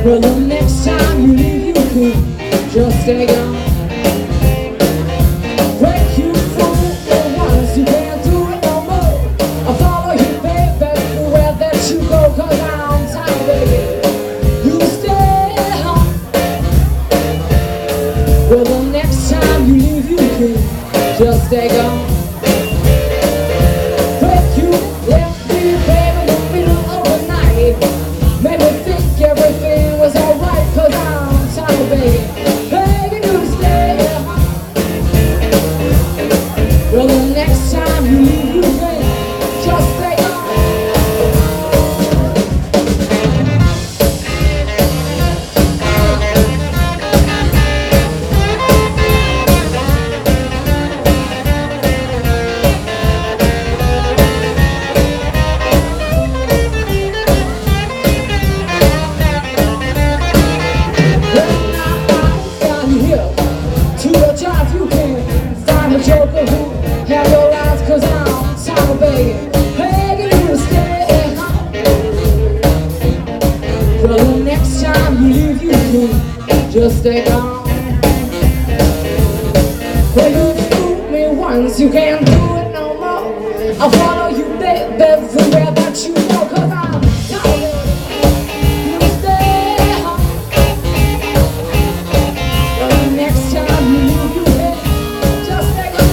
Well, the next time you leave, you can just stay gone. Break you fool for once, you can't do it no more. I'll follow you, baby, everywhere that you go, 'cause I'm tired, baby. You stay home. Well, the next time you leave, you can just stay gone. Break you left me, baby, in the middle of the night. Made me think everything was alright, 'cause I'm tired, baby. Begging you to stay home. Well, the next time you leave, you can just stay home. Joker who have your eyes, 'cause I'm tired, baby. Begging you to stay home. Well, the next time you leave, you can just stay gone. Well, you fooled me once, you can't do it no more. I'll follow you, baby, everywhere that you go, 'cause I'm tired. You stay home. Well, the next time you leave, you can just stay gone.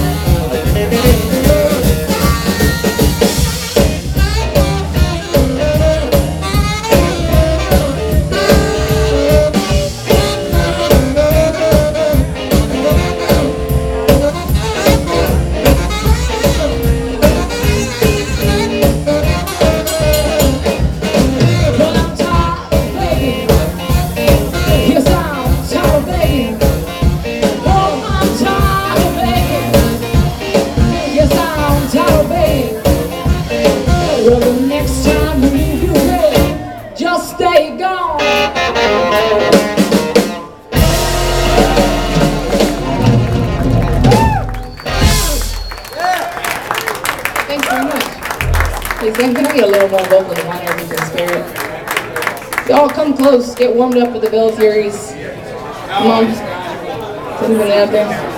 Well, the next time you leave, you will just stay gone. Thanks very much. Hey, Sam, can I get a little more vocal than one every spirit? Y'all come close, get warmed up with the Bellfuries. Come on, put it out there.